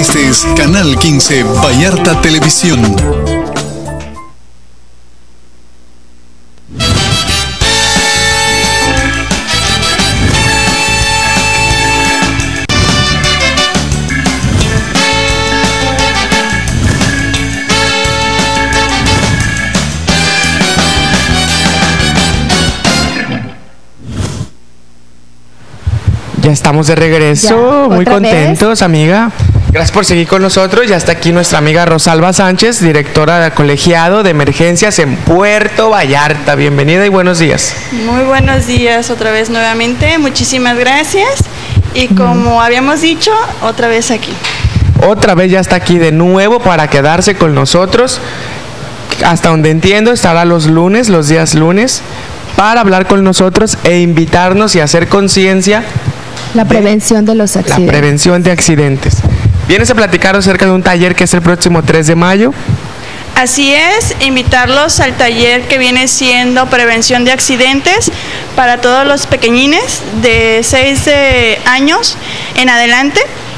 Este es Canal 15 Vallarta Televisión. Ya estamos de regreso, ya, muy ¿otra contentos, vez? Amiga. Gracias por seguir con nosotros. Ya está aquí nuestra amiga Rosalba Sánchez, directora de colegiado de emergencias en Puerto Vallarta. Bienvenida y buenos días. Muy buenos días otra vez nuevamente. Muchísimas gracias. Y como habíamos dicho, otra vez aquí. Otra vez ya está aquí de nuevo para quedarse con nosotros. Hasta donde entiendo, estará los lunes, los días lunes, para hablar con nosotros e invitarnos y hacer conciencia. La prevención de los accidentes. La prevención de accidentes. Vienes a platicar acerca de un taller que es el próximo 3 de mayo. Así es, invitarlos al taller que viene siendo prevención de accidentes para todos los pequeñines de 6 años en adelante,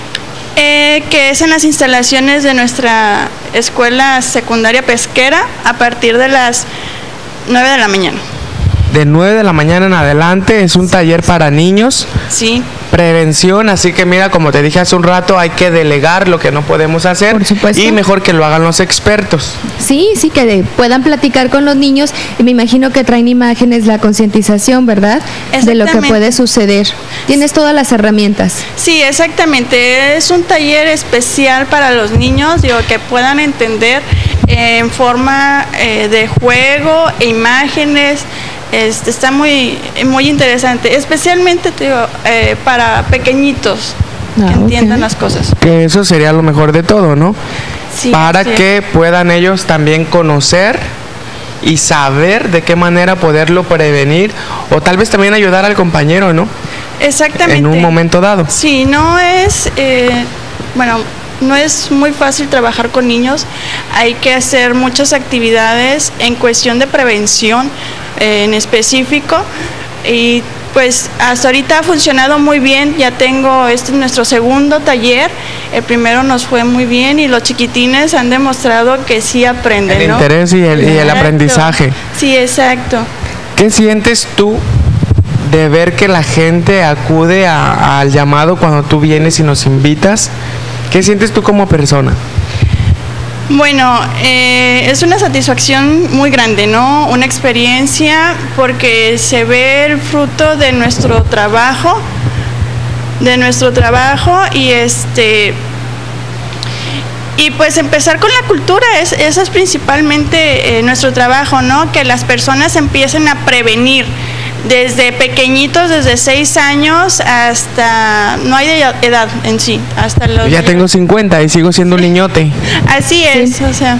que es en las instalaciones de nuestra escuela secundaria pesquera a partir de las 9 de la mañana. De 9 de la mañana en adelante, es un taller para niños. Sí. Prevención, así que mira, como te dije hace un rato, hay que delegar lo que no podemos hacer. Por supuesto. Y mejor que lo hagan los expertos. Sí, que puedan platicar con los niños y me imagino que traen imágenes, la concientización, ¿verdad? De lo que puede suceder. Tienes todas las herramientas. Sí, exactamente. Es un taller especial para los niños, digo, que puedan entender en forma de juego e imágenes. Está muy interesante, especialmente te digo, para pequeñitos que entiendan las cosas. Que eso sería lo mejor de todo, ¿no? Sí, para sí. que puedan ellos también conocer y saber de qué manera poderlo prevenir o tal vez también ayudar al compañero, ¿no? Exactamente. En un momento dado. Sí, no es, no es muy fácil trabajar con niños, hay que hacer muchas actividades en cuestión de prevención en específico y pues hasta ahorita ha funcionado muy bien. Ya tengo, este es nuestro segundo taller, el primero nos fue muy bien y los chiquitines han demostrado que sí aprenden, El ¿no? interés y el Exacto. aprendizaje. Sí, exacto. ¿Qué sientes tú de ver que la gente acude al llamado cuando tú vienes y nos invitas? ¿Qué sientes tú como persona? Bueno, es una satisfacción muy grande, ¿no? Una experiencia porque se ve el fruto de nuestro trabajo y pues empezar con la cultura, eso es principalmente nuestro trabajo, ¿no? Que las personas empiecen a prevenir desde pequeñitos, desde 6 años hasta, no hay edad en sí, hasta los... Yo ya tengo 50 y sigo siendo un niñote. Así es, sí. O sea,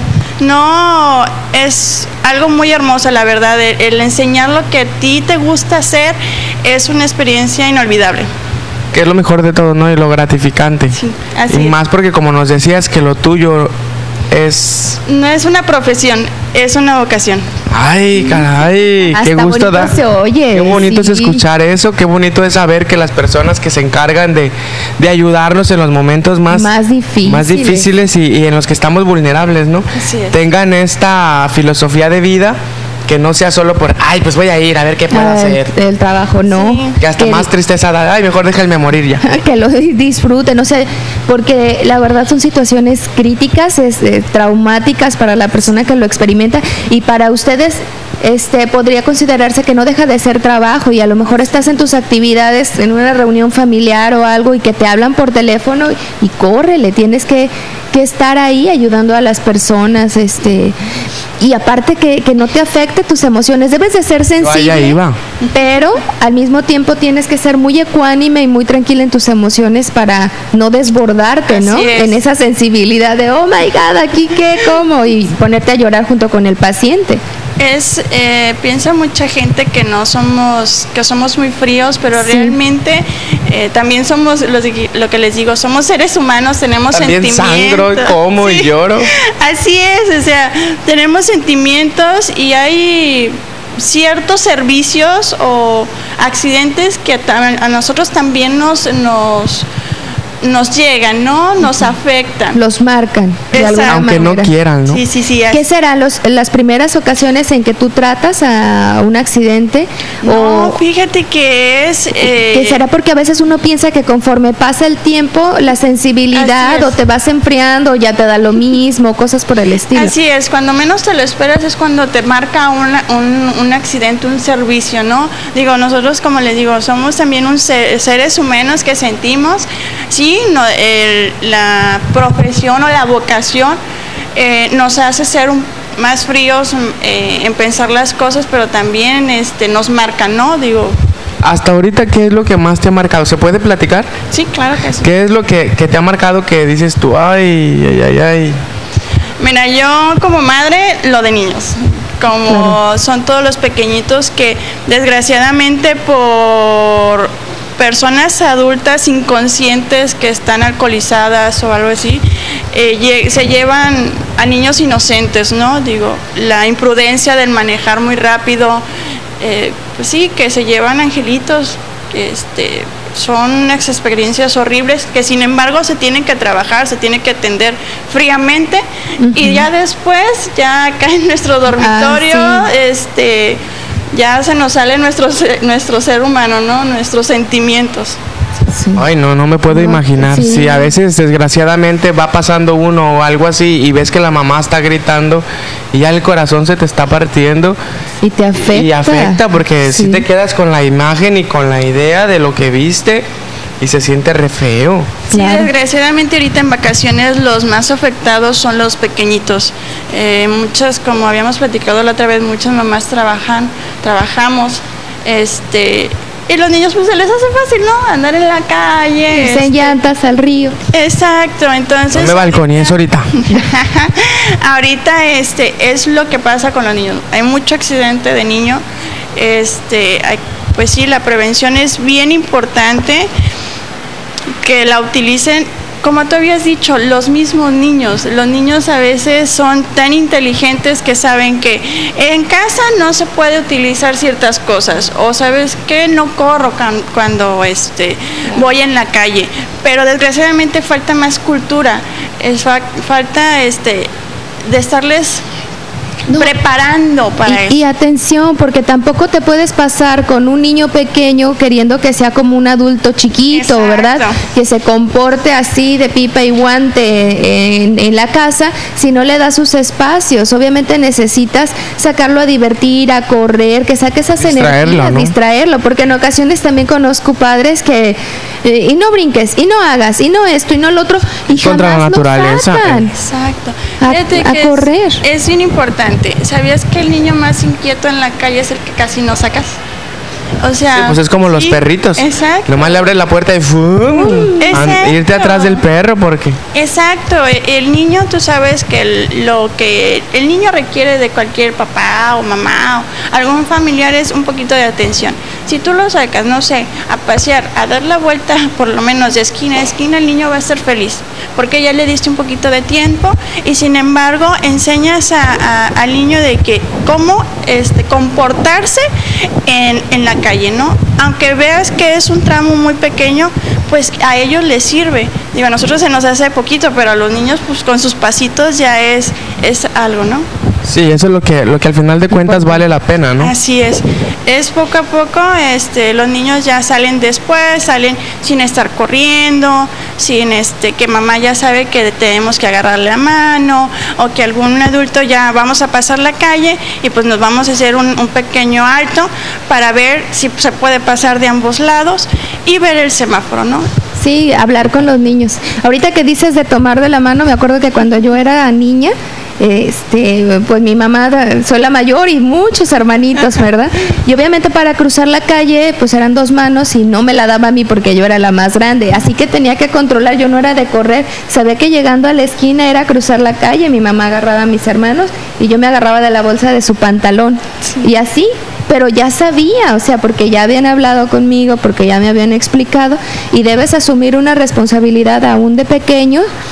no, es algo muy hermoso, la verdad, el enseñar lo que a ti te gusta hacer es una experiencia inolvidable. Que es lo mejor de todo, ¿no? Y lo gratificante. Sí, así y es. más porque como nos decías que lo tuyo es... No es una profesión, es una vocación. Ay, caray, Hasta qué gusto da. se oye. Qué bonito sí. es escuchar eso, qué bonito es saber que las personas que se encargan de ayudarnos en los momentos más difíciles y en los que estamos vulnerables, ¿no? Así es. Tengan esta filosofía de vida que no sea solo por, ay, pues voy a ir a ver qué puedo hacer. El trabajo, ¿no? Sí. Que hasta más tristeza da, ay, mejor déjenme morir ya. Que lo disfruten, no sé, porque la verdad son situaciones críticas, traumáticas para la persona que lo experimenta y para ustedes podría considerarse que no deja de ser trabajo y a lo mejor estás en tus actividades, en una reunión familiar o algo y que te hablan por teléfono y córrele, tienes que estar ahí ayudando a las personas, y aparte que no te afecte tus emociones, debes de ser sensible, Allá iba. pero al mismo tiempo tienes que ser muy ecuánime y muy tranquila en tus emociones para no desbordarte, ¿no? Así es. En esa sensibilidad de, oh my God, aquí qué, cómo, y ponerte a llorar junto con el paciente. Piensa mucha gente que somos muy fríos, pero Sí. realmente también somos, lo que les digo, somos seres humanos, tenemos También sentimientos. sangro y como y lloro. Así es, o sea, tenemos sentimientos y hay ciertos servicios o accidentes que a nosotros también nos nos llegan, ¿no? Nos afectan. Los marcan de alguna Aunque manera. no quieran, ¿no? Sí. ¿Qué serán las primeras ocasiones en que tú tratas a un accidente? No, O fíjate que es... ¿qué será? Porque a veces uno piensa que conforme pasa el tiempo, la sensibilidad Así es. o te vas enfriando, o ya te da lo mismo, cosas por el estilo. Así es, cuando menos te lo esperas es cuando te marca un accidente, un servicio, ¿no? Digo, nosotros, como les digo, somos también seres humanos que sentimos, sí, la profesión o la vocación nos hace ser más fríos en pensar las cosas, pero también nos marcan, ¿no? Digo, Hasta ahorita, ¿qué es lo que más te ha marcado? ¿Se puede platicar? sí, claro que sí. ¿Qué es lo que te ha marcado que dices tú, ay? Mira, yo como madre, lo de niños, como son todos los pequeñitos que desgraciadamente por personas adultas inconscientes que están alcoholizadas o algo así, se llevan a niños inocentes, ¿no? Digo, la imprudencia del manejar muy rápido, pues sí, que se llevan angelitos, que son unas experiencias horribles que sin embargo se tienen que trabajar, se tienen que atender fríamente y ya después, ya acá en nuestro dormitorio, ya se nos sale nuestro ser humano, ¿no? Nuestros sentimientos. Sí. Ay, no me puedo imaginar. sí. Si a veces desgraciadamente va pasando uno o algo así y ves que la mamá está gritando y ya el corazón se te está partiendo Y te afecta. y afecta porque si Sí. te quedas con la imagen y con la idea de lo que viste y se siente re feo. Sí, Claro. desgraciadamente ahorita en vacaciones los más afectados son los pequeñitos. Muchas, como habíamos platicado la otra vez, muchas mamás trabajamos, y los niños pues se les hace fácil, ¿no? Andar en la calle. Se llantas al río. Exacto, entonces... No me balconíes ahorita. Ahorita es lo que pasa con los niños. Hay mucho accidente de niño. Pues sí, la prevención es bien importante que la utilicen, como tú habías dicho, los mismos niños. Los niños a veces son tan inteligentes que saben que en casa no se puede utilizar ciertas cosas, o sabes que no corro cuando voy en la calle, pero desgraciadamente falta más cultura, falta de estarles preparando para eso. Y atención, porque tampoco te puedes pasar con un niño pequeño queriendo que sea como un adulto chiquito, Exacto. ¿verdad? Que se comporte así de pipa y guante en la casa, si no le das sus espacios. Obviamente necesitas sacarlo a divertir, a correr, que saque esas Distraerlo, energías, ¿no? distraerlo, porque en ocasiones también conozco padres que y no brinques, y no hagas, y no esto, y no lo otro, y Contra la jamás lo naturaleza. sacan. Exacto. A Fíjate que correr. Es bien importante. ¿Sabías que el niño más inquieto en la calle es el que casi no sacas? O sea, Sí, pues es como los sí, perritos. Exacto. Nomás le abres la puerta y ¡fum! Exacto. Irte atrás del perro porque Exacto, el niño, tú sabes que lo que el niño requiere de cualquier papá o mamá o algún familiar es un poquito de atención. Si tú lo sacas, no sé, a pasear, a dar la vuelta por lo menos de esquina a esquina, el niño va a estar feliz, porque ya le diste un poquito de tiempo y sin embargo enseñas al niño de que cómo comportarse en la calle, ¿no? Aunque veas que es un tramo muy pequeño, pues a ellos les sirve. Digo, a nosotros se nos hace poquito, pero a los niños pues con sus pasitos ya es algo, ¿no? sí, eso es lo que al final de cuentas vale la pena, ¿no? Así es poco a poco, los niños ya salen después, salen sin estar corriendo, sin que mamá ya sabe que tenemos que agarrarle la mano, o que algún adulto ya vamos a pasar la calle y pues nos vamos a hacer un pequeño alto para ver si se puede pasar de ambos lados y ver el semáforo, ¿no? Sí, hablar con los niños. Ahorita que dices de tomar de la mano, me acuerdo que cuando yo era niña, pues mi mamá, soy la mayor y muchos hermanitos, ¿verdad? Y obviamente para cruzar la calle, pues eran 2 manos y no me la daba a mí porque yo era la más grande, así que tenía que controlar, yo no era de correr, sabía que llegando a la esquina era cruzar la calle, mi mamá agarraba a mis hermanos y yo me agarraba de la bolsa de su pantalón, y así, pero ya sabía, o sea, porque ya habían hablado conmigo, porque ya me habían explicado, y debes asumir una responsabilidad aún de pequeño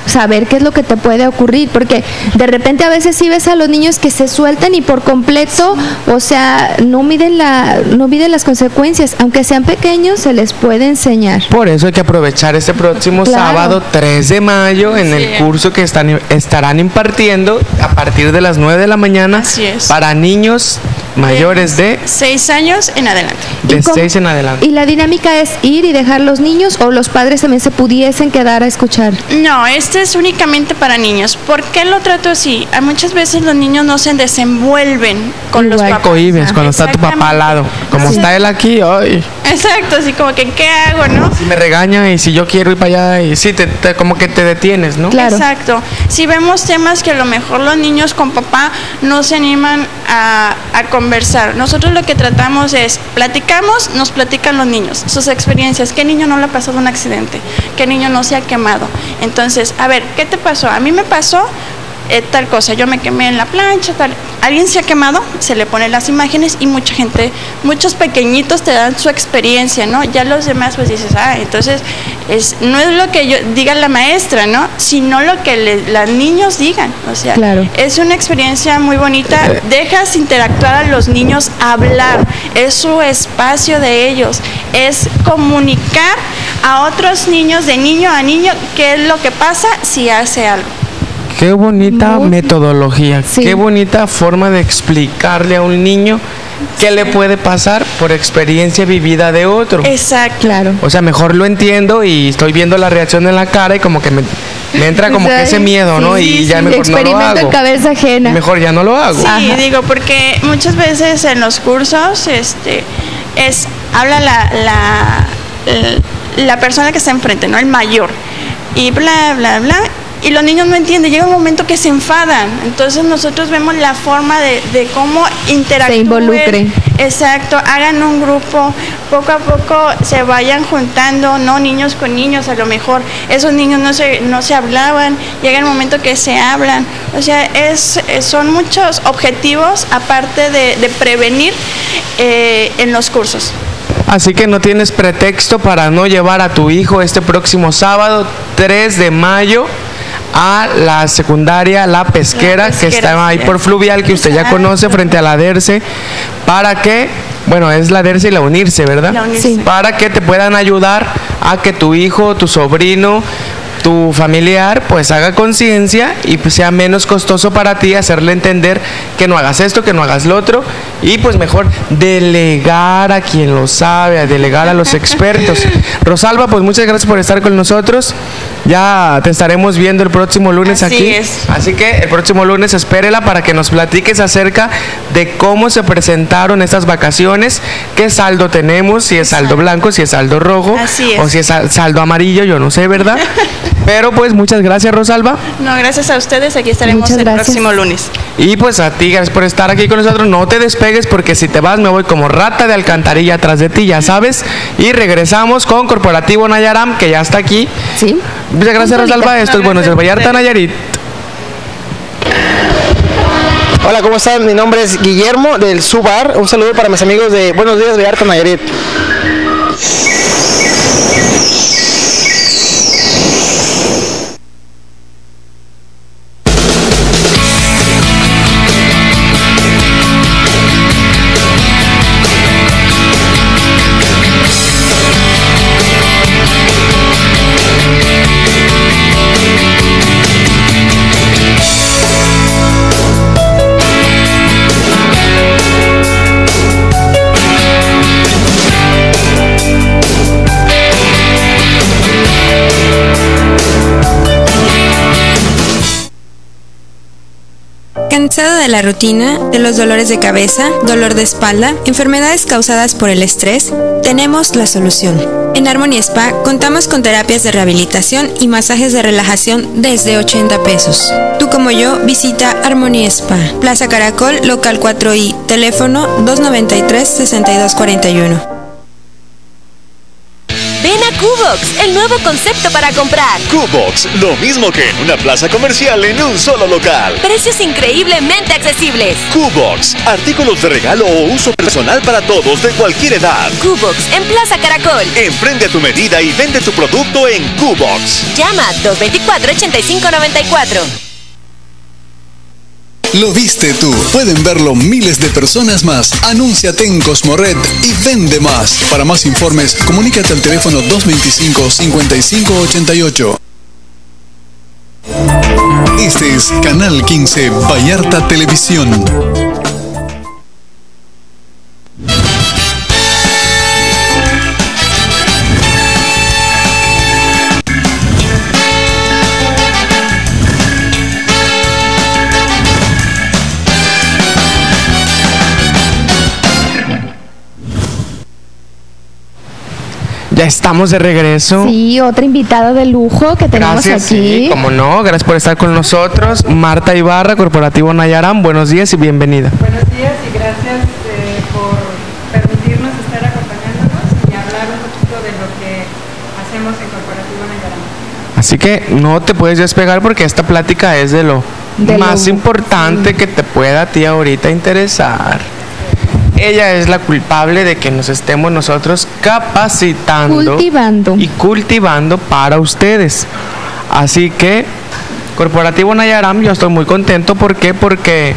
saber qué es lo que te puede ocurrir, porque de repente a veces sí ves a los niños que se sueltan y por completo, o sea, no miden las consecuencias, aunque sean pequeños, se les puede enseñar. Por eso hay que aprovechar este próximo sábado 3 de mayo en el curso que estarán impartiendo a partir de las 9 de la mañana para niños mayores de 6 años en adelante. De 6 en adelante. ¿Y la dinámica es ir y dejar los niños o los padres también se pudiesen quedar a escuchar? No, este es únicamente para niños. ¿Por qué lo trato así? Muchas veces los niños no se desenvuelven con los papás. Cohibes cuando está tu papá al lado. Como está él aquí, ay. Exacto, así como que ¿qué hago, no? Si me regaña y si yo quiero ir para allá y sí, como que te detienes, ¿no? Claro. Exacto. Si vemos temas que a lo mejor los niños con papá no se animan a conversar, nosotros lo que tratamos es platicamos, nos platican los niños sus experiencias. ¿Qué niño no le ha pasado un accidente? ¿Qué niño no se ha quemado? Entonces, a ver, ¿qué te pasó? A mí me pasó tal cosa, yo me quemé en la plancha, tal. ¿Alguien se ha quemado? Se le ponen las imágenes y mucha gente, muchos pequeñitos te dan su experiencia, ¿no? Ya los demás pues dices, entonces no es lo que diga la maestra, ¿no? Sino lo que los niños digan, o sea, es una experiencia muy bonita, dejas interactuar a los niños, hablar, es su espacio de ellos, es comunicar a otros niños, de niño a niño, qué es lo que pasa si hace algo. Qué bonita metodología, qué bonita forma de explicarle a un niño qué le puede pasar por experiencia vivida de otro. Exacto. Claro. O sea, mejor lo entiendo y estoy viendo la reacción en la cara y como que me entra como que ese miedo, ¿no? Y ya mejor no lo hago. Experimento en cabeza ajena. Mejor ya no lo hago. Sí, digo, porque muchas veces en los cursos habla la persona que está enfrente, ¿no? El mayor. Y bla, bla, bla. Y los niños no entienden, llega un momento que se enfadan, entonces nosotros vemos la forma de cómo interactúen. Se involucren. Exacto, hagan un grupo, poco a poco se vayan juntando, no niños con niños, a lo mejor esos niños no se hablaban, llega el momento que se hablan, o sea, son muchos objetivos aparte de prevenir en los cursos. Así que no tienes pretexto para no llevar a tu hijo este próximo sábado 3 de mayo a la secundaria La Pesquera, que está ahí por Fluvial, que usted ya conoce, frente a la DERCE, para que, bueno, es la DERCE y la UNIRCE, ¿verdad? La UNIRCE. Sí. Para que te puedan ayudar a que tu hijo, tu sobrino, tu familiar pues haga conciencia y pues sea menos costoso para ti hacerle entender que no hagas esto, que no hagas lo otro, y pues mejor delegar a quien lo sabe, a delegar a los expertos. Rosalba, pues muchas gracias por estar con nosotros. Ya te estaremos viendo el próximo lunes aquí. Así que el próximo lunes espérela para que nos platiques acerca de cómo se presentaron estas vacaciones, qué saldo tenemos, si es saldo blanco, si es saldo rojo, o si es saldo amarillo, yo no sé, ¿verdad? Pero pues muchas gracias, Rosalba. No, gracias a ustedes, aquí estaremos el próximo lunes. Y pues a ti, gracias por estar aquí con nosotros. No te despegues porque si te vas me voy como rata de alcantarilla atrás de ti, ya sabes. Y regresamos con Corporativo Nayaram, que ya está aquí. Sí. Muchas gracias, Rosalba. Esto es Buenos Días Vallarta, Nayarit. Hola, ¿cómo están? Mi nombre es Guillermo del Subar. Un saludo para mis amigos de Buenos Días Vallarta, Nayarit. ¿Cansado de la rutina, de los dolores de cabeza, dolor de espalda, enfermedades causadas por el estrés? Tenemos la solución. En Harmony Spa contamos con terapias de rehabilitación y masajes de relajación desde 80 pesos. Tú como yo, visita Harmony Spa, Plaza Caracol, local 4I, teléfono 293-6241. Ven a Q-Box, el nuevo concepto para comprar. Q-Box, lo mismo que en una plaza comercial en un solo local. Precios increíblemente accesibles. Q-Box, artículos de regalo o uso personal para todos de cualquier edad. Q-Box, en Plaza Caracol. Emprende a tu medida y vende tu producto en Q-Box. Llama 224-8594. Lo viste tú. Pueden verlo miles de personas más. Anúnciate en Cosmored y vende más. Para más informes, comunícate al teléfono 225-5588. Este es Canal 15 Vallarta Televisión. Ya estamos de regreso. Sí, otra invitada de lujo que tenemos Gracias, aquí. sí, como no, gracias por estar con nosotros. Marta Ibarra, Corporativo Nayaram, buenos días y bienvenida. Buenos días y gracias por permitirnos estar acompañándonos y hablar un poquito de lo que hacemos en Corporativo Nayaram. Así que no te puedes despegar porque esta plática es de lo más importante que te pueda a ti ahorita interesar. Ella es la culpable de que nos estemos nosotros capacitando y cultivando para ustedes. Así que, Corporativo Nayaram, yo estoy muy contento. ¿Por qué? Porque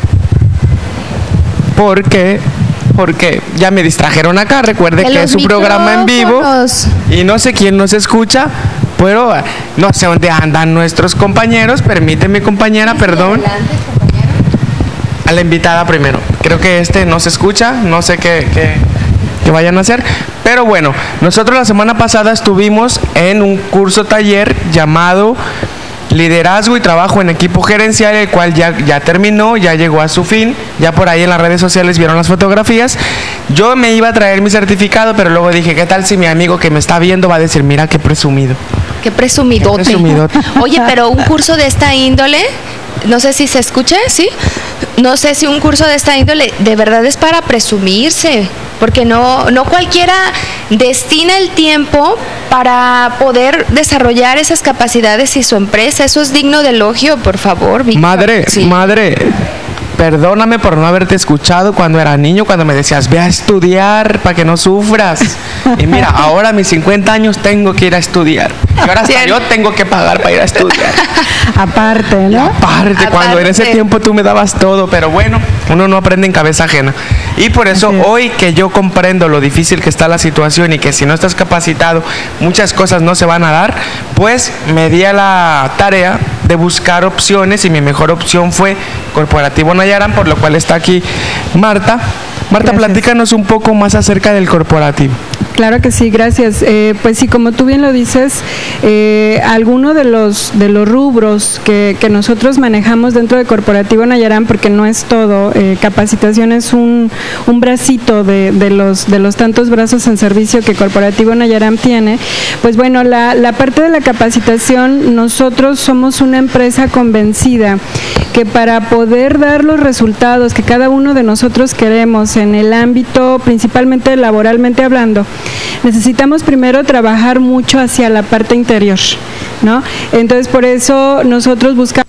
ya me distrajeron acá. Recuerde que es un programa en vivo y no sé quién nos escucha, pero no sé dónde andan nuestros compañeros. Permíteme, compañera, perdón. A la invitada primero. Creo que no se escucha, no sé qué vayan a hacer. Pero bueno, nosotros la semana pasada estuvimos en un curso taller llamado Liderazgo y Trabajo en Equipo Gerencial, el cual ya terminó, ya llegó a su fin. Ya por ahí en las redes sociales vieron las fotografías. Yo me iba a traer mi certificado, pero luego dije, ¿qué tal si mi amigo que me está viendo va a decir, mira qué presumido? Qué presumidote. Qué presumidote. Oye, pero un curso de esta índole, no sé si se escucha, ¿sí? No sé si un curso de esta índole de verdad es para presumirse, porque no cualquiera destina el tiempo para poder desarrollar esas capacidades y su empresa. Eso es digno de elogio, por favor, Víctor. Madre, Sí. Perdóname por no haberte escuchado cuando era niño, cuando me decías, ve a estudiar para que no sufras. Y mira, ahora a mis 50 años tengo que ir a estudiar. Y ahora hasta yo tengo que pagar para ir a estudiar. Aparte, ¿no? Aparte, cuando en ese tiempo tú me dabas todo, pero bueno, uno no aprende en cabeza ajena. Y por eso hoy que yo comprendo lo difícil que está la situación y que si no estás capacitado, muchas cosas no se van a dar, pues me di a la tarea de buscar opciones y mi mejor opción fue Corporativo Nayaram, por lo cual está aquí Marta. Marta, platícanos un poco más acerca del corporativo. Claro que sí, gracias. Pues sí, como tú bien lo dices, alguno de los rubros que nosotros manejamos dentro de Corporativo Nayaram, porque no es todo, capacitación es un bracito de los tantos brazos en servicio que Corporativo Nayaram tiene. Pues bueno, la parte de la capacitación, nosotros somos una empresa convencida que para poder dar los resultados que cada uno de nosotros queremos en el ámbito, principalmente laboralmente hablando, necesitamos primero trabajar mucho hacia la parte interior, ¿no? Entonces, por eso nosotros buscamos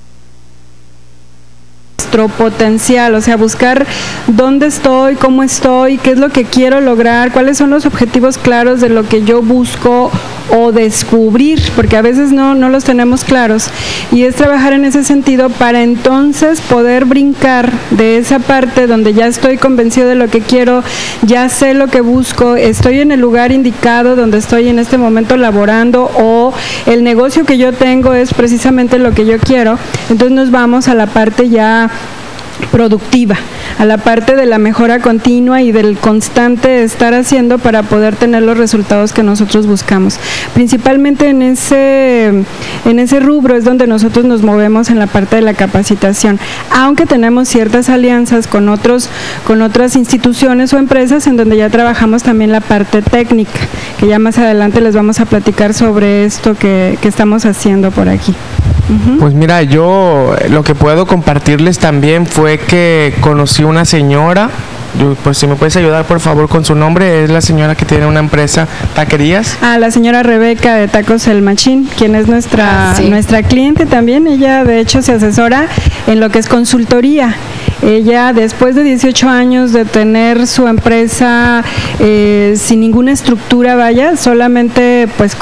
nuestro potencial, o sea, buscar dónde estoy, cómo estoy, qué es lo que quiero lograr, cuáles son los objetivos claros de lo que yo busco o descubrir, porque a veces no los tenemos claros, y es trabajar en ese sentido para entonces poder brincar de esa parte donde ya estoy convencido de lo que quiero, ya sé lo que busco, estoy en el lugar indicado donde estoy en este momento laborando, o el negocio que yo tengo es precisamente lo que yo quiero. Entonces nos vamos a la parte ya productiva, a la parte de la mejora continua y del constante estar haciendo para poder tener los resultados que nosotros buscamos. Principalmente en ese rubro es donde nosotros nos movemos en la parte de la capacitación, aunque tenemos ciertas alianzas con otras instituciones o empresas en donde ya trabajamos también la parte técnica, que ya más adelante les vamos a platicar sobre esto que estamos haciendo por aquí. Pues mira, yo lo que puedo compartirles también fue que conocí una señora Pues si me puedes ayudar por favor con su nombre. Es la señora que tiene una empresa taquerías. La señora Rebeca de Tacos El Machín, quien es nuestra cliente también. Ella de hecho se asesora en lo que es consultoría. Ella, después de 18 años de tener su empresa sin ninguna estructura, vaya, solamente pues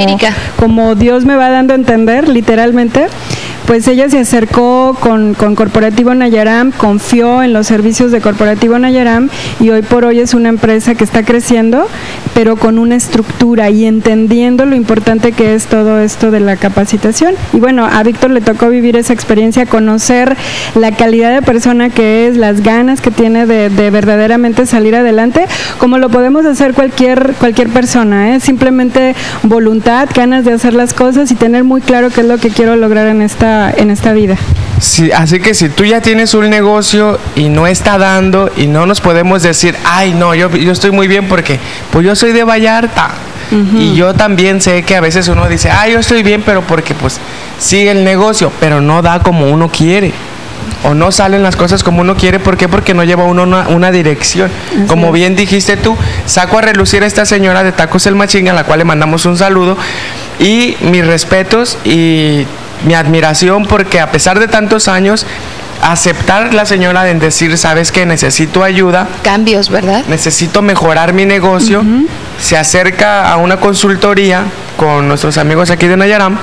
como Dios me va dando a entender, literalmente, pues ella se acercó con Corporativo Nayaram, confió en los servicios de Corporativo Nayaram y hoy por hoy es una empresa que está creciendo, pero con una estructura y entendiendo lo importante que es todo esto de la capacitación. Y bueno, a Víctor le tocó vivir esa experiencia, conocer la calidad de persona que es, las ganas que tiene de verdaderamente salir adelante, como lo podemos hacer cualquier persona, simplemente voluntad, ganas de hacer las cosas y tener muy claro qué es lo que quiero lograr en esta vida. Sí, así que si tú ya tienes un negocio y no está dando y no nos podemos decir, ay no, yo estoy muy bien porque pues yo soy de Vallarta. Y yo también sé que a veces uno dice, ay yo estoy bien, pero porque pues sigue el negocio, pero no da como uno quiere. O no salen las cosas como uno quiere. ¿Por qué? Porque no lleva uno una dirección. Como bien dijiste tú, saco a relucir a esta señora de Tacos El Machín, a la cual le mandamos un saludo. Y mis respetos y mi admiración, porque a pesar de tantos años, aceptar la señora en decir, sabes que necesito ayuda. Cambios, ¿verdad? Necesito mejorar mi negocio. Se acerca a una consultoría con nuestros amigos aquí de Nayaram.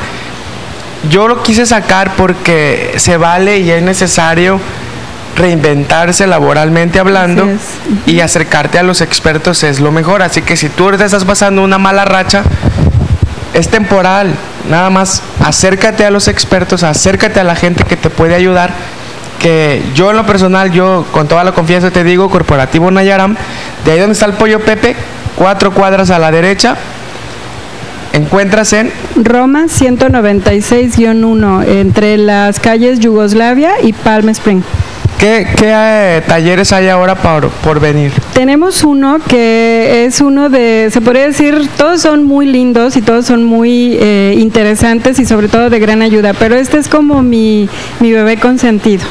Yo lo quise sacar porque se vale y es necesario reinventarse laboralmente hablando, y acercarte a los expertos es lo mejor. Así que si tú ahorita estás pasando una mala racha, es temporal, nada más acércate a los expertos, acércate a la gente que te puede ayudar. Que yo en lo personal, yo con toda la confianza te digo, Corporativo Nayaram, de ahí donde está el Pollo Pepe, 4 cuadras a la derecha, encuentras en Roma 196-1, entre las calles Yugoslavia y Palm Spring. ¿Qué talleres hay ahora por venir? Tenemos uno que es uno de, se podría decir, todos son muy lindos y todos son muy interesantes y sobre todo de gran ayuda, pero este es como mi bebé consentido.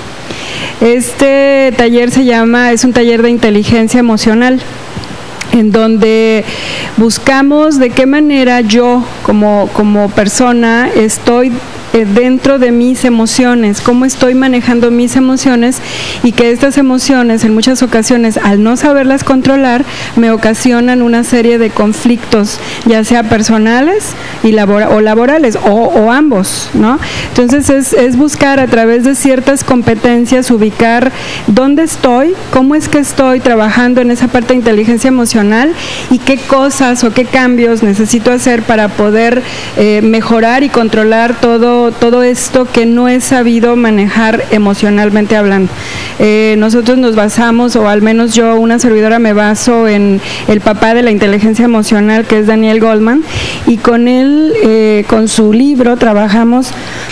Este taller es un taller de inteligencia emocional, en donde buscamos de qué manera yo como persona estoy dentro de mis emociones, cómo estoy manejando mis emociones, y que estas emociones en muchas ocasiones, al no saberlas controlar, me ocasionan una serie de conflictos, ya sea personales o laborales, o ambos, ¿no? Entonces es buscar a través de ciertas competencias ubicar dónde estoy, cómo es que estoy trabajando en esa parte de inteligencia emocional y qué cosas o qué cambios necesito hacer para poder mejorar y controlar todo esto que no he sabido manejar emocionalmente hablando. Nosotros nos basamos, o al menos yo, una servidora, me baso en el papá de la inteligencia emocional, que es Daniel Goleman, y con él, con su libro, trabajamos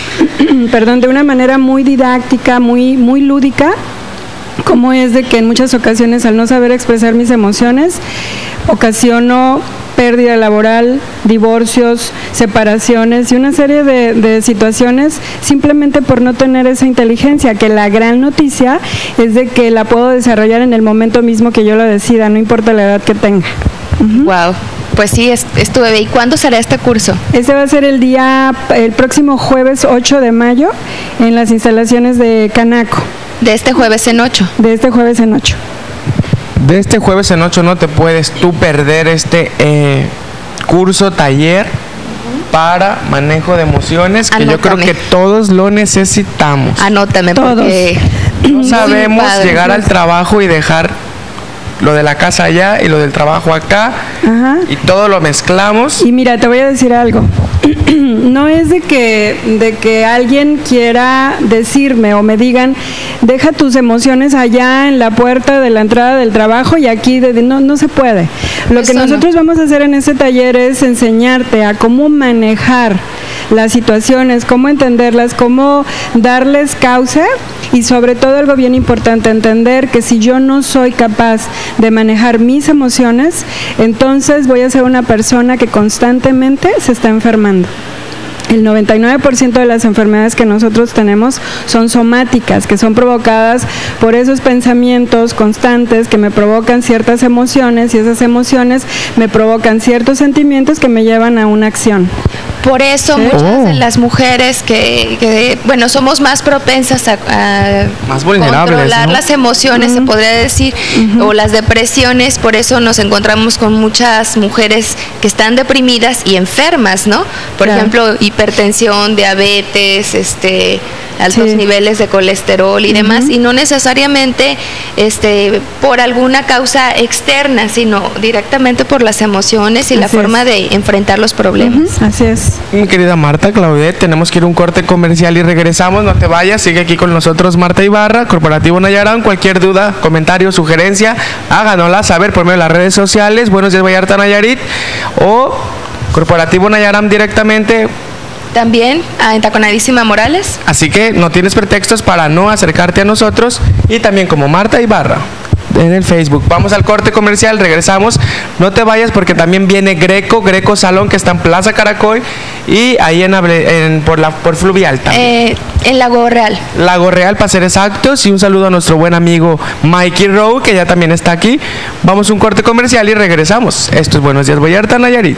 de una manera muy didáctica, muy lúdica, cómo es de que en muchas ocasiones, al no saber expresar mis emociones, ocasiono pérdida laboral, divorcios, separaciones y una serie de situaciones simplemente por no tener esa inteligencia, que la gran noticia es de que la puedo desarrollar en el momento mismo que yo lo decida, no importa la edad que tenga. Wow. Pues sí, es tu bebé. ¿Y cuándo será este curso? Este va a ser el próximo jueves 8 de mayo en las instalaciones de Canaco. De este jueves en 8. De este jueves en 8. De este jueves en 8 no te puedes tú perder este curso, taller para manejo de emociones, que Anótame. Yo creo que todos lo necesitamos. Anótame, todos. Porque no sabemos llegar al trabajo y dejar lo de la casa allá y lo del trabajo acá. Ajá. Y todo lo mezclamos. Y mira, te voy a decir algo. No es de que alguien quiera decirme o me digan, deja tus emociones allá en la puerta de la entrada del trabajo y aquí, no se puede. Lo que nosotros vamos a hacer en este taller es enseñarte a cómo manejar las situaciones, cómo entenderlas, cómo darles causa, y sobre todo algo bien importante, entender que si yo no soy capaz de manejar mis emociones, entonces voy a ser una persona que constantemente se está enfermando. El 99% de las enfermedades que nosotros tenemos son somáticas, que son provocadas por esos pensamientos constantes que me provocan ciertas emociones y esas emociones me provocan ciertos sentimientos que me llevan a una acción. Por eso muchas de las mujeres que bueno, somos más propensas a más vulnerables, controlar, ¿no?, las emociones, se podría decir, o las depresiones. Por eso nos encontramos con muchas mujeres que están deprimidas y enfermas, ¿no? Por ejemplo, hipertensión, diabetes, altos niveles de colesterol y demás, y no necesariamente por alguna causa externa, sino directamente por las emociones y la forma de enfrentar los problemas. Así es. Mi querida Marta, Claudette, tenemos que ir a un corte comercial y regresamos. No te vayas, sigue aquí con nosotros Marta Ibarra, Corporativo Nayaram. Cualquier duda, comentario, sugerencia, háganosla saber por medio de las redes sociales, Buenos Días Vallarta Nayarit, o Corporativo Nayaram directamente. También en Taconadísima Morales. Así que no tienes pretextos para no acercarte a nosotros, y también como Marta Ibarra en el Facebook. Vamos al corte comercial, regresamos. No te vayas porque también viene Greco Salón, que está en Plaza Caracol y ahí por Fluvial también. En Lago Real. Lago Real, para ser exactos. Y un saludo a nuestro buen amigo Mikey Rowe, que ya también está aquí. Vamos a un corte comercial y regresamos. Esto es Buenos Días Vallarta Nayarit.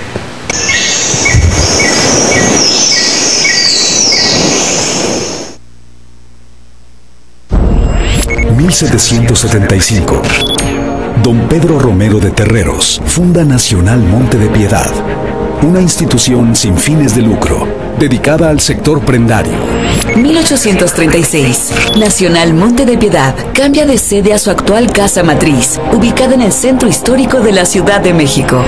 1775. Don Pedro Romero de Terreros funda Nacional Monte de Piedad, una institución sin fines de lucro, dedicada al sector prendario. 1836. Nacional Monte de Piedad cambia de sede a su actual casa matriz, ubicada en el centro histórico de la Ciudad de México.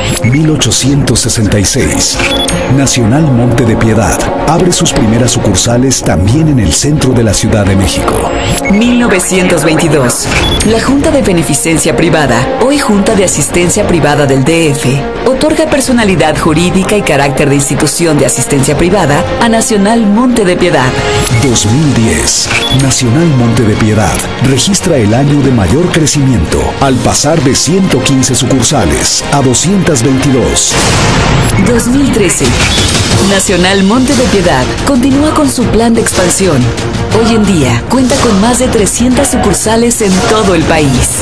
1866. Nacional Monte de Piedad abre sus primeras sucursales también en el centro de la Ciudad de México. 1922. La Junta de Beneficencia Privada, hoy Junta de Asistencia Privada del DF, otorga personalidad jurídica y carácter de institución de asistencia privada a Nacional Monte de Piedad. 2010. Nacional Monte de Piedad registra el año de mayor crecimiento al pasar de 115 sucursales a 222. 2013. Nacional Monte de Piedad continúa con su plan de expansión. Hoy en día cuenta con más de 300 sucursales en todo el país.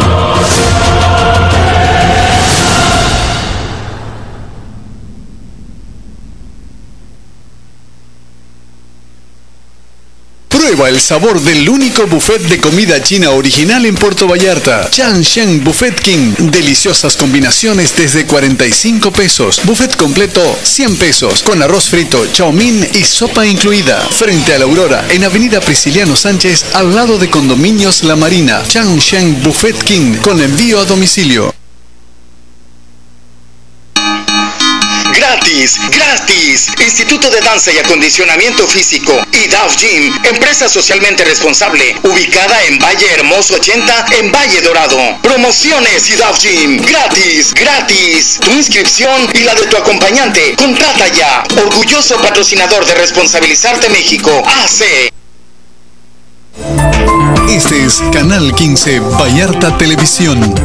Prueba el sabor del único buffet de comida china original en Puerto Vallarta. Changshen Buffet King. Deliciosas combinaciones desde 45 pesos. Buffet completo 100 pesos. Con arroz frito, chow mein y sopa incluida. Frente a la Aurora, en Avenida Prisciliano Sánchez, al lado de Condominios La Marina. Changshen Buffet King. Con envío a domicilio. Gratis. Instituto de Danza y Acondicionamiento Físico y DAF Gym, empresa socialmente responsable, ubicada en Valle Hermoso 80, en Valle Dorado. Promociones y DAF Gym, gratis. Tu inscripción y la de tu acompañante, contrata ya. Orgulloso patrocinador de Responsabilizarte México, AC. Este es Canal 15 Vallarta Televisión.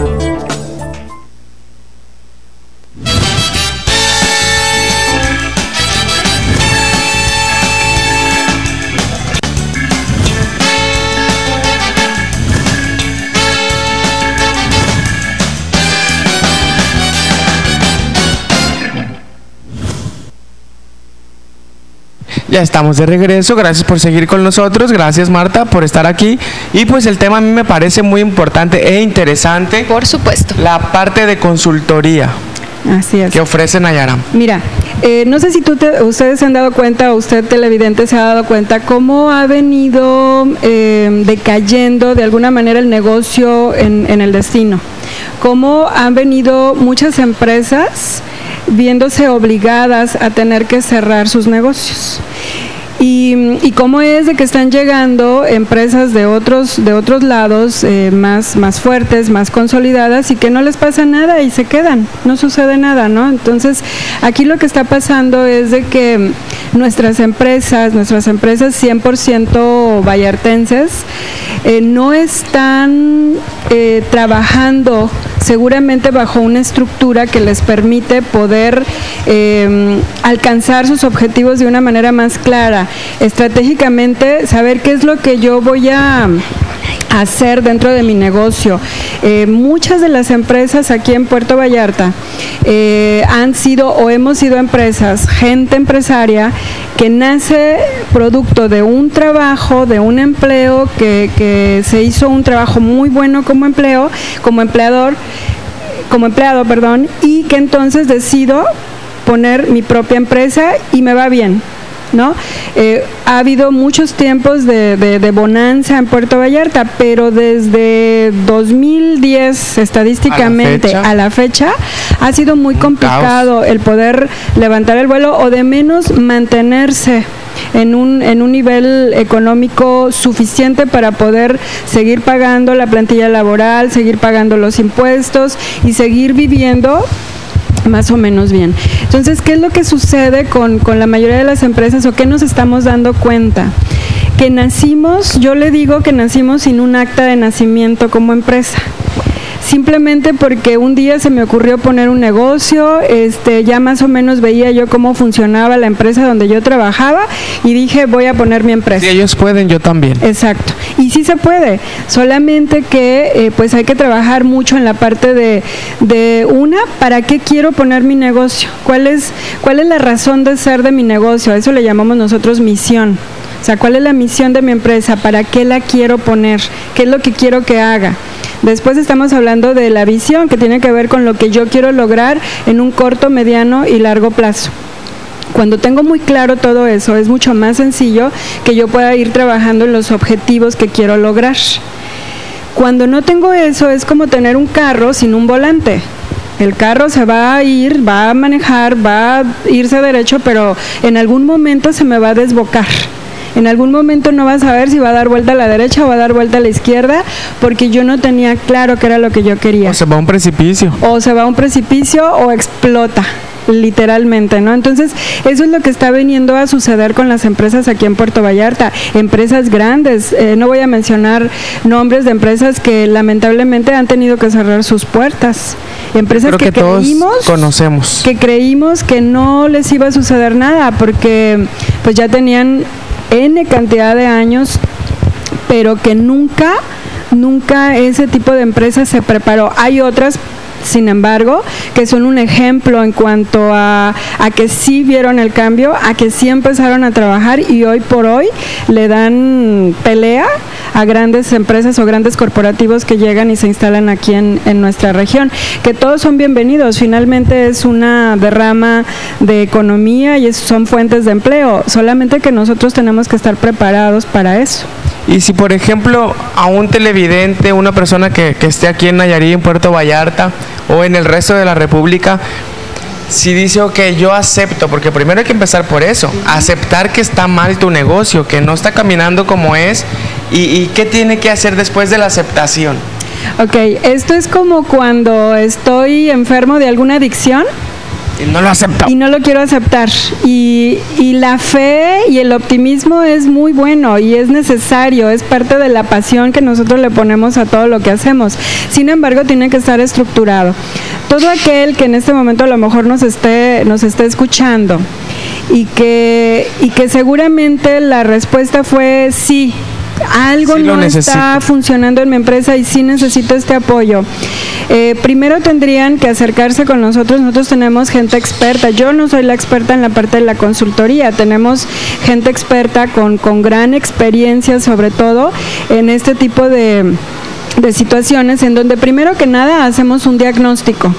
Ya estamos de regreso, gracias por seguir con nosotros, gracias Marta por estar aquí. Y pues el tema a mí me parece muy importante e interesante. Por supuesto. La parte de consultoría. Así es. Que ofrece Nayaram. Mira, no sé si ustedes se han dado cuenta, o usted televidente se ha dado cuenta, cómo ha venido decayendo de alguna manera el negocio en el destino. Cómo han venido muchas empresas viéndose obligadas a tener que cerrar sus negocios. Y cómo es de que están llegando empresas de otros lados más fuertes, más consolidadas, y que no les pasa nada y se quedan, no sucede nada, ¿no? Entonces, aquí lo que está pasando es de que nuestras empresas 100% vallartenses, no están trabajando seguramente bajo una estructura que les permite poder alcanzar sus objetivos de una manera más clara, estratégicamente saber qué es lo que yo voy a hacer dentro de mi negocio. Muchas de las empresas aquí en Puerto Vallarta han sido o hemos sido empresas, gente empresaria que nace producto de un trabajo, de un empleo, que se hizo un trabajo muy bueno como empleado, y que entonces decido poner mi propia empresa y me va bien, ¿no? Ha habido muchos tiempos de bonanza en Puerto Vallarta, pero desde 2010 estadísticamente a la fecha ha sido muy complicado el poder levantar el vuelo o de menos mantenerse en un nivel económico suficiente para poder seguir pagando la plantilla laboral, seguir pagando los impuestos y seguir viviendo más o menos bien. Entonces, ¿qué es lo que sucede con la mayoría de las empresas o qué nos estamos dando cuenta? Que nacimos, yo le digo que nacimos sin un acta de nacimiento como empresa. Simplemente porque un día se me ocurrió poner un negocio, ya más o menos veía yo cómo funcionaba la empresa donde yo trabajaba y dije, voy a poner mi empresa. Si ellos pueden, yo también. Exacto. Y sí se puede, solamente que pues hay que trabajar mucho en la parte de ¿para qué quiero poner mi negocio? ¿Cuál es la razón de ser de mi negocio? A eso le llamamos nosotros misión. O sea, ¿cuál es la misión de mi empresa? ¿Para qué la quiero poner? ¿Qué es lo que quiero que haga? Después estamos hablando de la visión, que tiene que ver con lo que yo quiero lograr en un corto, mediano y largo plazo. Cuando tengo muy claro todo eso, es mucho más sencillo que yo pueda ir trabajando en los objetivos que quiero lograr. Cuando no tengo eso, es como tener un carro sin un volante. El carro se va a ir, va a manejar, va a irse derecho, pero en algún momento se me va a desbocar. En algún momento no vas a saber si va a dar vuelta a la derecha o va a dar vuelta a la izquierda, porque yo no tenía claro qué era lo que yo quería. O se va a un precipicio. O se va a un precipicio o explota, literalmente, ¿no? Entonces, eso es lo que está viniendo a suceder con las empresas aquí en Puerto Vallarta. Empresas grandes, no voy a mencionar nombres de empresas que lamentablemente han tenido que cerrar sus puertas. Empresas que todos conocemos. Que creímos que no les iba a suceder nada, porque pues ya tenían N cantidad de años, pero que nunca ese tipo de empresa se preparó. Hay otras, sin embargo, que son un ejemplo en cuanto a que sí vieron el cambio, a que sí empezaron a trabajar y hoy por hoy le dan pelea a grandes empresas o grandes corporativos que llegan y se instalan aquí en nuestra región, que todos son bienvenidos. Finalmente es una derrama de economía y son fuentes de empleo, solamente que nosotros tenemos que estar preparados para eso. Y si, por ejemplo, a un televidente, una persona que esté aquí en Nayarit, en Puerto Vallarta o en el resto de la República, si dice, ok, yo acepto, porque primero hay que empezar por eso, aceptar que está mal tu negocio, que no está caminando como es, y ¿qué tiene que hacer después de la aceptación? Ok, esto es como cuando estoy enfermo de alguna adicción. Y no lo acepto. Y no lo quiero aceptar. Y la fe y el optimismo es muy bueno y es necesario, es parte de la pasión que nosotros le ponemos a todo lo que hacemos. Sin embargo, tiene que estar estructurado. Todo aquel que en este momento a lo mejor nos esté escuchando y que seguramente la respuesta fue sí, algo sí no está funcionando en mi empresa y sí necesito este apoyo. Primero tendrían que acercarse con nosotros. Nosotros tenemos gente experta. Yo no soy la experta en la parte de la consultoría. Tenemos gente experta con gran experiencia, sobre todo en este tipo de situaciones, en donde primero que nada hacemos un diagnóstico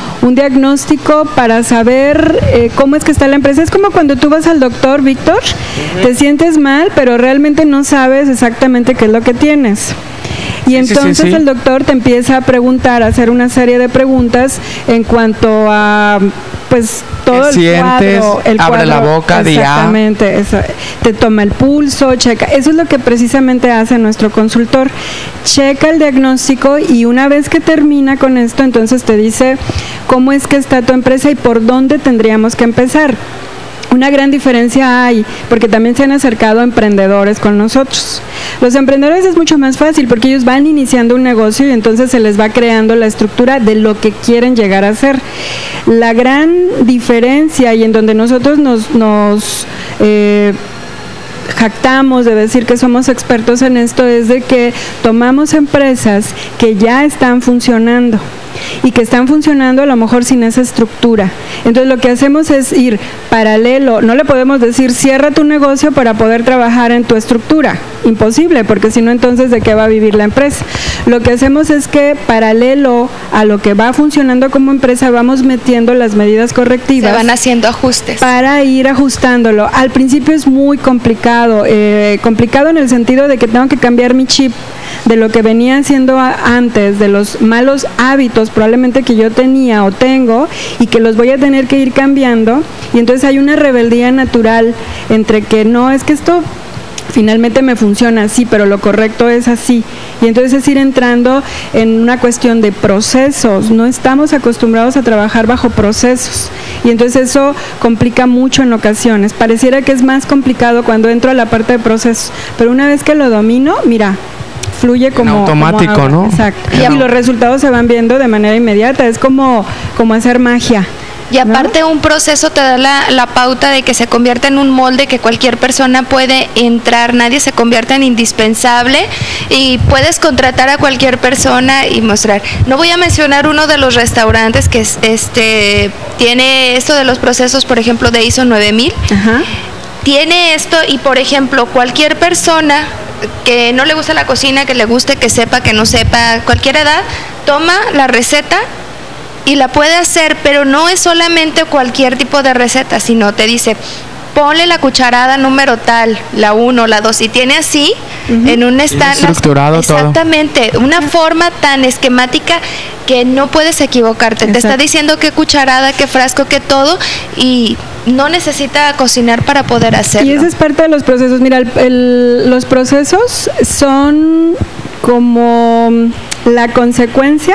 para saber cómo es que está la empresa. Es como cuando tú vas al doctor, Víctor, te sientes mal, pero realmente no sabes exactamente qué es lo que tienes. Y entonces el doctor te empieza a preguntar, a hacer una serie de preguntas en cuanto a pues todo el cuadro, abre la boca, exactamente, eso, te toma el pulso, checa, eso es lo que precisamente hace nuestro consultor, checa el diagnóstico y una vez que termina con esto, entonces te dice cómo es que está tu empresa y por dónde tendríamos que empezar. una gran diferencia hay, porque también se han acercado emprendedores con nosotros. Los emprendedores es mucho más fácil porque ellos van iniciando un negocio y entonces se les va creando la estructura de lo que quieren llegar a ser. La gran diferencia y en donde nosotros nos jactamos de decir que somos expertos en esto es de que tomamos empresas que ya están funcionando y que están funcionando a lo mejor sin esa estructura. Entonces lo que hacemos es ir paralelo, no le podemos decir cierra tu negocio para poder trabajar en tu estructura, imposible, porque si no entonces ¿de qué va a vivir la empresa? Lo que hacemos es que paralelo a lo que va funcionando como empresa vamos metiendo las medidas correctivas. Se van haciendo ajustes. Para ir ajustándolo. Al principio es muy complicado, complicado en el sentido de que tengo que cambiar mi chip de lo que venía haciendo antes, de los malos hábitos probablemente que yo tenía o tengo y que los voy a tener que ir cambiando, y entonces hay una rebeldía natural entre que no, es que esto finalmente me funciona así, pero lo correcto es así, y entonces es ir entrando en una cuestión de procesos. No estamos acostumbrados a trabajar bajo procesos y entonces eso complica mucho en ocasiones. Pareciera que es más complicado cuando entro a la parte de procesos, pero una vez que lo domino, mira, fluye como automático, como ¿no? Exacto. Y los resultados se van viendo de manera inmediata, es como hacer magia. Y aparte un proceso te da la pauta de que se convierta en un molde que cualquier persona puede entrar, nadie se convierte en indispensable y puedes contratar a cualquier persona y mostrar. No voy a mencionar uno de los restaurantes que tiene esto de los procesos, por ejemplo, de ISO 9000. Ajá. Tiene esto y, por ejemplo, cualquier persona que no le gusta la cocina, que le guste, que sepa, que no sepa, cualquier edad, toma la receta y la puede hacer, pero no es solamente cualquier tipo de receta, sino te dice, ponle la cucharada número tal, la 1, la 2, y tiene así, en un estándar, estructurado exactamente, todo. Una forma tan esquemática que no puedes equivocarte. Exacto. Te está diciendo qué cucharada, qué frasco, qué todo, y no necesita cocinar para poder hacerlo. Y esa es parte de los procesos. Mira, los procesos son como la consecuencia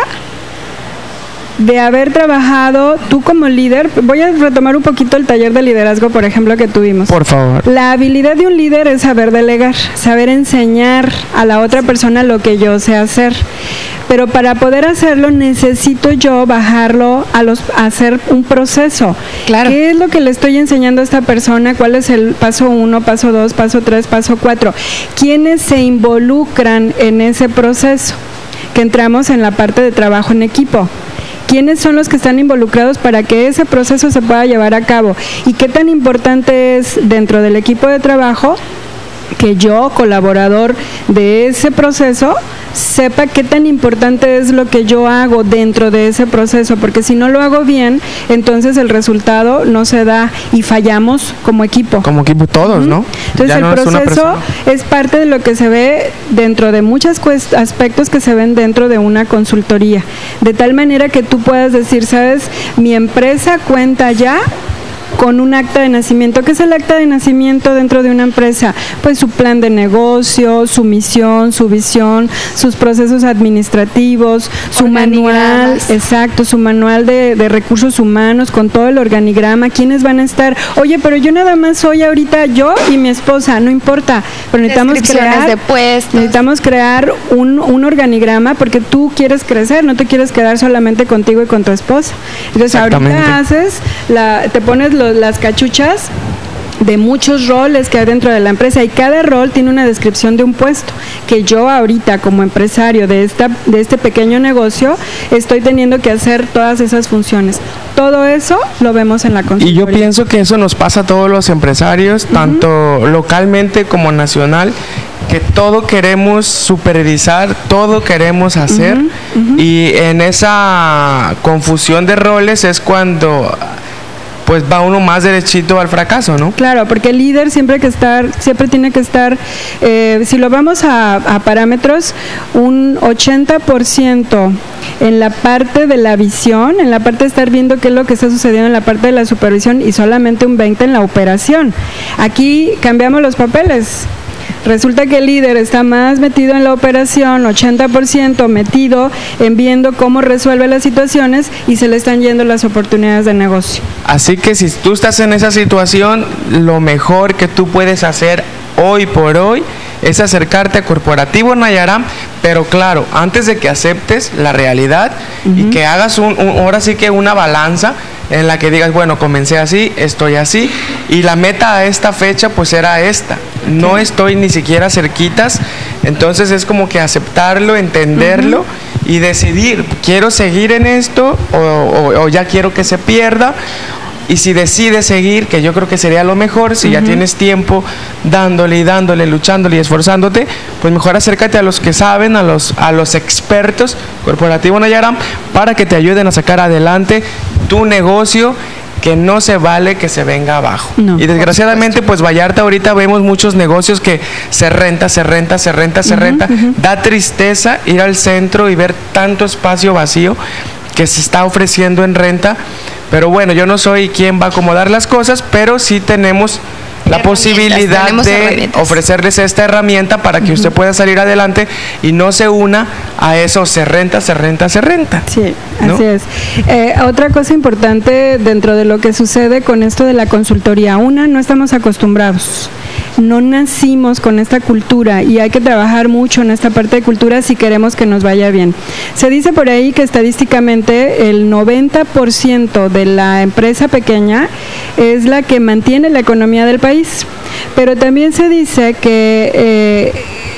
de haber trabajado tú como líder. Voy a retomar un poquito el taller de liderazgo, por ejemplo, que tuvimos. Por favor. La habilidad de un líder es saber delegar, saber enseñar a la otra persona lo que yo sé hacer. Pero para poder hacerlo necesito yo bajarlo a hacer un proceso. Claro. ¿Qué es lo que le estoy enseñando a esta persona? ¿Cuál es el paso 1, paso 2, paso 3, paso 4? ¿Quiénes se involucran en ese proceso? Que entramos en la parte de trabajo en equipo. ¿Quiénes son los que están involucrados para que ese proceso se pueda llevar a cabo? ¿Y qué tan importante es dentro del equipo de trabajo que yo, colaborador de ese proceso, sepa qué tan importante es lo que yo hago dentro de ese proceso? Porque si no lo hago bien, entonces el resultado no se da y fallamos como equipo. Como equipo todos, ¿no? Entonces ya el no proceso es parte de lo que se ve dentro de muchos aspectos que se ven dentro de una consultoría. De tal manera que tú puedas decir, ¿sabes? Mi empresa cuenta ya con un acta de nacimiento. ¿Qué es el acta de nacimiento dentro de una empresa? Pues su plan de negocio, su misión, su visión, sus procesos administrativos, su manual, exacto, su manual de recursos humanos con todo el organigrama, quiénes van a estar. Oye, pero yo nada más soy ahorita yo y mi esposa, no importa, pero necesitamos crear un organigrama porque tú quieres crecer, no te quieres quedar solamente contigo y con tu esposa. Entonces ahorita te pones las cachuchas de muchos roles que hay dentro de la empresa y cada rol tiene una descripción de un puesto que yo ahorita como empresario de este pequeño negocio estoy teniendo que hacer todas esas funciones. Todo eso lo vemos en la consultoría. Y yo pienso que eso nos pasa a todos los empresarios, tanto localmente como nacional, que todo queremos supervisar, todo queremos hacer, y en esa confusión de roles es cuando pues va uno más derechito al fracaso, ¿no? Claro, porque el líder siempre tiene que estar, si lo vamos a parámetros, un 80% en la parte de la visión, en la parte de estar viendo qué es lo que está sucediendo en la parte de la supervisión y solamente un 20% en la operación. Aquí cambiamos los papeles. Resulta que el líder está más metido en la operación, 80% metido en viendo cómo resuelve las situaciones y se le están yendo las oportunidades de negocio. Así que si tú estás en esa situación, lo mejor que tú puedes hacer hoy por hoy es acercarte a Corporativo Nayaram, pero claro, antes de que aceptes la realidad y que hagas ahora sí que una balanza en la que digas, bueno, comencé así, estoy así, y la meta a esta fecha pues era esta, no estoy ni siquiera cerquitas, entonces es como que aceptarlo, entenderlo y decidir, quiero seguir en esto o ya quiero que se pierda. Y si decides seguir, que yo creo que sería lo mejor, si ya tienes tiempo dándole, luchándole y esforzándote, pues mejor acércate a los que saben, a los expertos, Corporativo Nayaram, para que te ayuden a sacar adelante tu negocio, que no se vale que se venga abajo. No, y desgraciadamente, pues Vallarta ahorita vemos muchos negocios que se renta. Da tristeza ir al centro y ver tanto espacio vacío que se está ofreciendo en renta. Pero bueno, yo no soy quien va a acomodar las cosas, pero sí tenemos la posibilidad de ofrecerles esta herramienta para que usted pueda salir adelante y no se una a eso, se renta. Sí, ¿no? Así es. Otra cosa importante dentro de lo que sucede con esto de la consultoría, no estamos acostumbrados. No nacimos con esta cultura y hay que trabajar mucho en esta parte de cultura si queremos que nos vaya bien. Se dice por ahí que estadísticamente el 90% de la empresa pequeña es la que mantiene la economía del país, pero también se dice que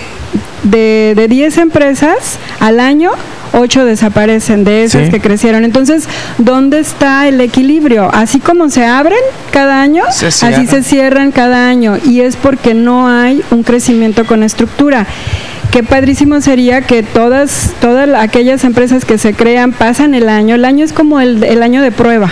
de 10 empresas al año, 8 desaparecen de esas que crecieron. Entonces, ¿dónde está el equilibrio? Así como se abren cada año, así se cierran cada año, y es porque no hay un crecimiento con estructura. Qué padrísimo sería que todas aquellas empresas que se crean pasan el año es como el año de prueba.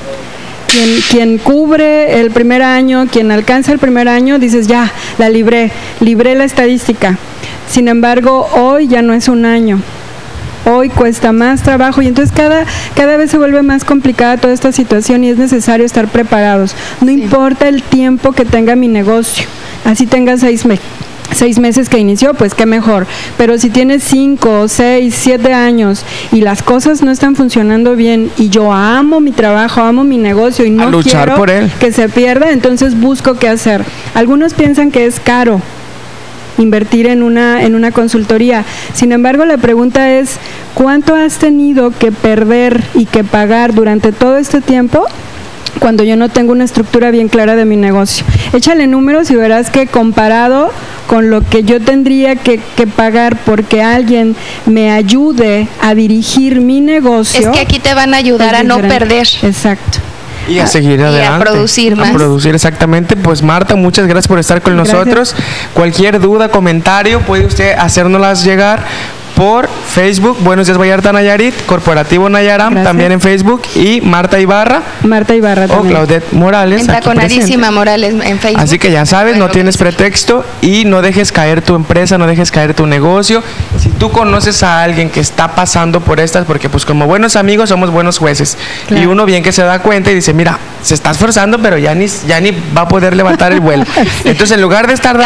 Quien cubre el primer año, quien alcanza el primer año, dices, ya, la libré la estadística. Sin embargo, hoy ya no es un año. Hoy cuesta más trabajo y entonces cada vez se vuelve más complicada toda esta situación y es necesario estar preparados. No importa el tiempo que tenga mi negocio, así tenga 6 meses que inició, pues qué mejor. Pero si tienes 5, 6, 7 años y las cosas no están funcionando bien y yo amo mi trabajo, amo mi negocio y no quiero por él, que se pierda, entonces busco qué hacer. Algunos piensan que es caro invertir en una consultoría. Sin embargo, la pregunta es, ¿cuánto has tenido que perder y que pagar durante todo este tiempo cuando yo no tengo una estructura bien clara de mi negocio? Échale números y verás que comparado con lo que yo tendría que pagar porque alguien me ayude a dirigir mi negocio. Es que aquí te van a ayudar a no perder. Exacto. Y a seguir adelante. Y a producir más. A producir, exactamente. Pues Marta, muchas gracias por estar con nosotros. Cualquier duda, comentario, puede usted hacérnoslas llegar por Facebook, Buenos Días Vallarta Nayarit, Corporativo Nayaram, también en Facebook, y Marta Ibarra también. O Claudette Morales. Entaconadísima Morales en Facebook. Así que ya sabes, no tienes pretexto y no dejes caer tu empresa, no dejes caer tu negocio. Si tú conoces a alguien que está pasando por estas, porque pues como buenos amigos somos buenos jueces, y uno bien que se da cuenta y dice, mira, se está esforzando, pero ya ni va a poder levantar el vuelo. Entonces, en lugar de estar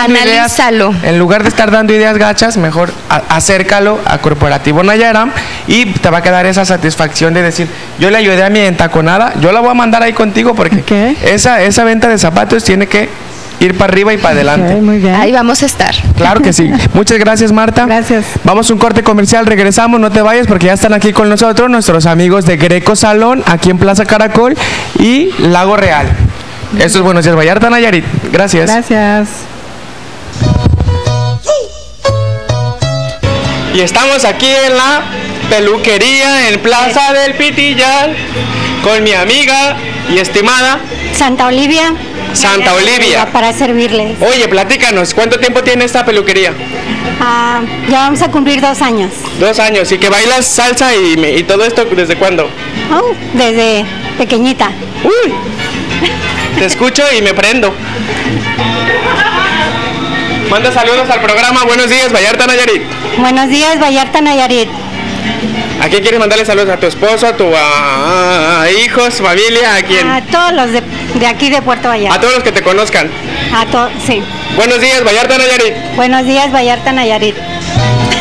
dando ideas gachas, mejor acércalo a Corporativo Nayaram y te va a quedar esa satisfacción de decir, yo le ayudé a mi entaconada, yo la voy a mandar ahí contigo porque esa venta de zapatos tiene que ir para arriba y para adelante. Muy bien. Ahí vamos a estar. Claro que sí. Muchas gracias, Marta. Gracias. Vamos a un corte comercial, regresamos, no te vayas porque ya están aquí con nosotros nuestros amigos de Greco Salón, aquí en Plaza Caracol y Lago Real. Esto es Buenos Días Vallarta Nayarit. Gracias. Gracias. Y estamos aquí en la peluquería en Plaza del Pitillar con mi amiga y estimada Santa Olivia. Santa Olivia. Para servirles. Oye, platícanos, ¿cuánto tiempo tiene esta peluquería? Ya vamos a cumplir 2 años. 2 años. ¿Y que bailas salsa y todo esto desde cuándo? Desde pequeñita. Uy, te escucho y me prendo. Manda saludos al programa Buenos Días Vallarta Nayarit. Buenos días Vallarta Nayarit. ¿A quién quieres mandarle saludos? ¿A tu esposo, a tu hijos, familia? ¿A quién? A todos los de aquí de Puerto Vallarta. ¿A todos los que te conozcan? Sí. Buenos días, Vallarta, Nayarit. Buenos días, Vallarta, Nayarit.